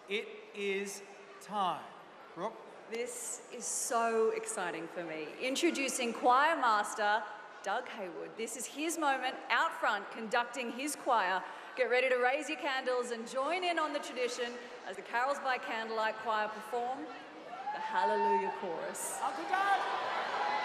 It is time. Brooke? This is so exciting for me. Introducing Choir Master Doug Haywood. This is his moment out front conducting his choir. Get ready to raise your candles and join in on the tradition as the Carols by Candlelight Choir perform the Hallelujah Chorus. Uncle Doug!